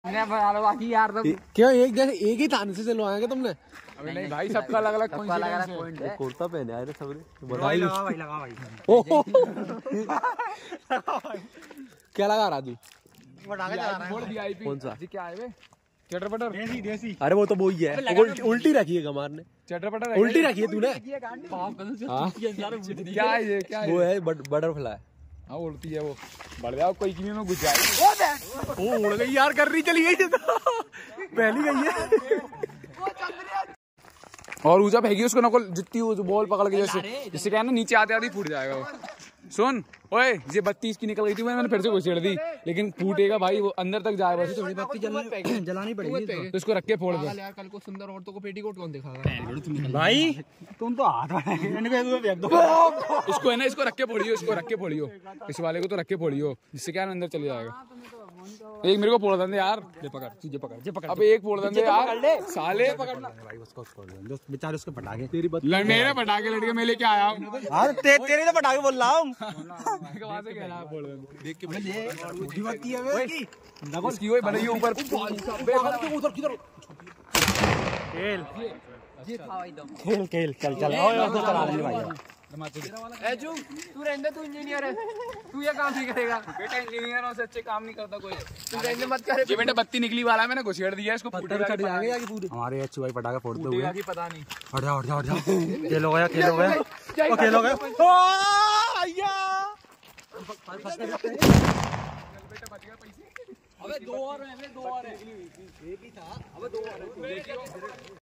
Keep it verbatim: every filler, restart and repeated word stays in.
बाकी यार तो क्यों एक जैसे एक ही थाने से चलवाएंगे तुमने? अबे नहीं भाई, सबका अलग अलग पॉइंट है। कुर्ता पहने आए थे सबने। भाई लगा भाई लगा भाई क्या लगा राजू? कौन सा? क्या है चटर पटर? देसी देसी। अरे वो तो वो ही है, उल्टी रखी है कमार ने। चटर पटर उल्टी रखी है तूने। क्या है ये? क्या है वो है बटरफ्लाई। हाँ उड़ती है वो। बढ़ जाओ, कोई किसी में घुस जाएगी। वो उड़ गई यार, कर रही चली गई तो पहली गई है। और ऊंचा फेंकी उसको, नको जितनी वो बॉल पकड़ के, जैसे जिससे क्या है ना, नीचे आते आते फूट जाएगा वो। सुन ओए, ये बत्ती इसकी निकल गई थी, मैंने फिर से घुसेड़ दी, लेकिन फूटेगा भाई वो, अंदर तक जाएगा। थोड़ी बत्ती जलानी पड़ेगी तो इसको रख के फोड़ दो यार। कल को सुंदर औरतों को पेटीकोट कौन दिखाएगा भाई। तुम तो हाथ फेंक दो इसको, है ना, इसको रख के फोड़ियो, इसको रख के फोड़ियो, इस वाले को तो रख के फोड़ियो, जिससे क्या है अंदर चले जाएगा। एक मेरे को फोड़ दे यार, ले पकड़, तुझे पकड़, जे पकड़। अब एक फोड़ दे यार साले, पकड़ना भाई उसको, बेचारे उसके पटाखे। तेरी बात मेरे पटाखे लड़के मैं लेके आया हूँ। तेरे तो पटाखे बोल रहा हूँ। इसकी वही बनाई ऊपर। खेल खेल चल चल चला भाई। तू रहने, तू इंजीनियर है, तू ये काम नहीं करेगा बेटा। इंजीनियरों से अच्छे काम नहीं करता कोई। तू रहने मत कर। ये बेटा बत्ती निकली वाला, मैंने घुसेड़ दिया इसको। हमारे अच्छी भाई पटाखा फोड़ते हुए पता नहीं। हट जाओ हट जाओ हट जाओ। खेल हो गया खेल हो गया खेल हो गया। अबे दो और हैं, दो और हैं। एक ही था। अबे दो और हैं।